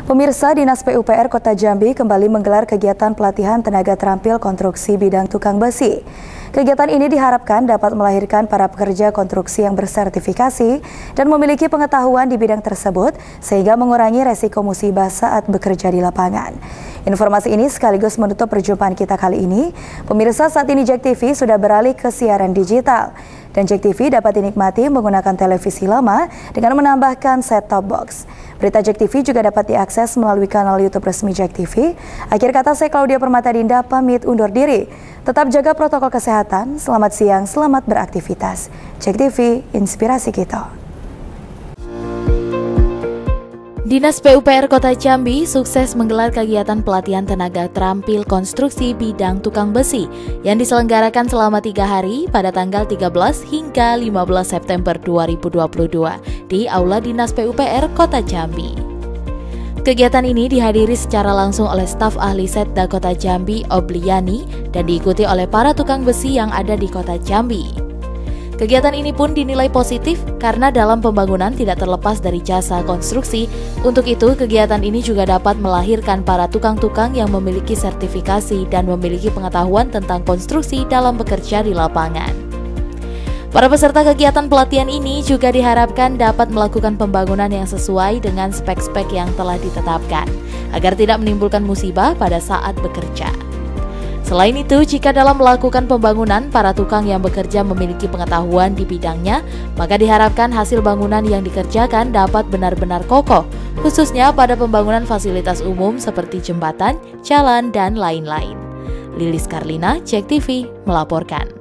Pemirsa, Dinas PUPR Kota Jambi kembali menggelar kegiatan pelatihan tenaga terampil konstruksi bidang tukang besi. Kegiatan ini diharapkan dapat melahirkan para pekerja konstruksi yang bersertifikasi dan memiliki pengetahuan di bidang tersebut sehingga mengurangi resiko musibah saat bekerja di lapangan. Informasi ini sekaligus menutup perjumpaan kita kali ini. Pemirsa, saat ini JEK TV sudah beralih ke siaran digital. Dan JEK TV dapat dinikmati menggunakan televisi lama dengan menambahkan set-top box. Berita JEK TV juga dapat diakses melalui kanal YouTube resmi JEK TV. Akhir kata, saya Claudia Permata-Dinda pamit undur diri. Tetap jaga protokol kesehatan. Selamat siang, selamat beraktivitas. JEK TV, inspirasi kita. Dinas PUPR Kota Jambi sukses menggelar kegiatan pelatihan tenaga terampil konstruksi bidang tukang besi yang diselenggarakan selama 3 hari pada tanggal 13 hingga 15 September 2022 di Aula Dinas PUPR Kota Jambi. Kegiatan ini dihadiri secara langsung oleh staf ahli Setda Kota Jambi Obliani dan diikuti oleh para tukang besi yang ada di Kota Jambi. Kegiatan ini pun dinilai positif karena dalam pembangunan tidak terlepas dari jasa konstruksi. Untuk itu, kegiatan ini juga dapat melahirkan para tukang-tukang yang memiliki sertifikasi dan memiliki pengetahuan tentang konstruksi dalam bekerja di lapangan. Para peserta kegiatan pelatihan ini juga diharapkan dapat melakukan pembangunan yang sesuai dengan spek-spek yang telah ditetapkan, agar tidak menimbulkan musibah pada saat bekerja. Selain itu, jika dalam melakukan pembangunan, para tukang yang bekerja memiliki pengetahuan di bidangnya, maka diharapkan hasil bangunan yang dikerjakan dapat benar-benar kokoh, khususnya pada pembangunan fasilitas umum seperti jembatan, jalan, dan lain-lain. Lilis Karlina, JEK TV, melaporkan.